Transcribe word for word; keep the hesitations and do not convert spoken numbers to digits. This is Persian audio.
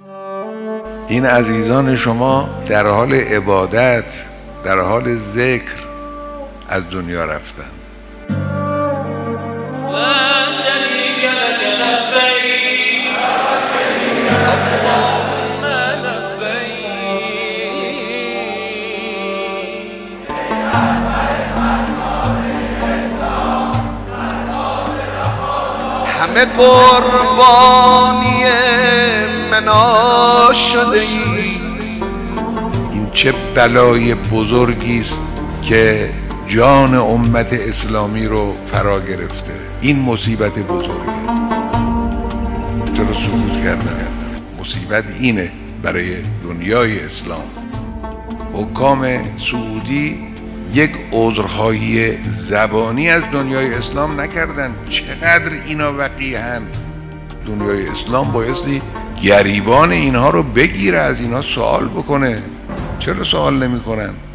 این عزیزان شما در حال عبادت، در حال ذکر از دنیا رفتن. همه قربانی منا شده ای. این چه بلای بزرگی است که جان امت اسلامی رو فرا گرفته. این مصیبت بزرگه. چرا سکوت کردن؟ مصیبت اینه برای دنیای اسلام. حکام سعودی یک عذرخواهی زبانی از دنیای اسلام نکردن. چقدر اینا وقیحن. دنیای اسلام بایستی گریبان اینها رو بگیره، از اینها سوال بکنه. چرا سوال نمی کنن؟